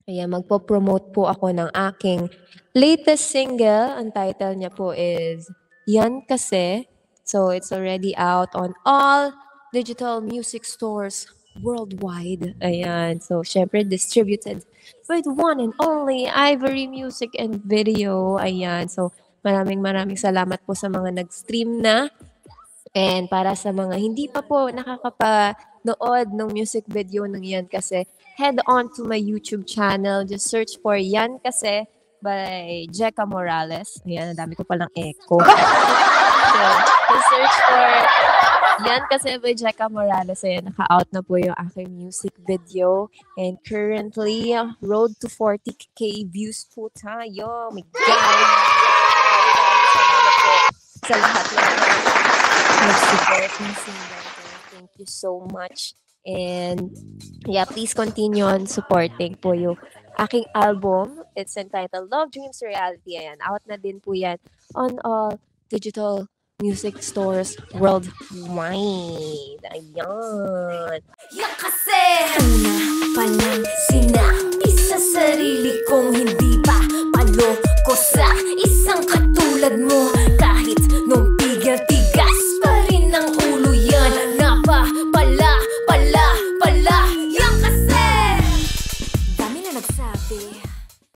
Ayan, magpo-promote po ako ng aking latest single. Ang title niya po is Yan Kasi. So, it's already out on all digital music stores worldwide. Ayan. So, syempre, distributed with one and only Ivory Music and Video. Ayan. So, maraming salamat po sa mga nag-stream na. And para sa mga hindi pa po nakakapanood ng music video ng Yan Kasi, head on to my YouTube channel. Just search for Yan Kasi by Geca Morales. Ayan, ang dami ko palang echo. So, just search for Yan Kasi by Geca Morales. Ayan, naka-out na po yung aking music video. And currently, road to 40K views po tayo. Oh my God! Salamat po sa lahat ng nag-support ng single ko. Thank you so much. And yeah, please continue on supporting po yung aking album. It's entitled Love Dreams Reality. Ayan, out na din po yan on all digital music stores worldwide. Ayan. Yan kasi una pa lang sinabi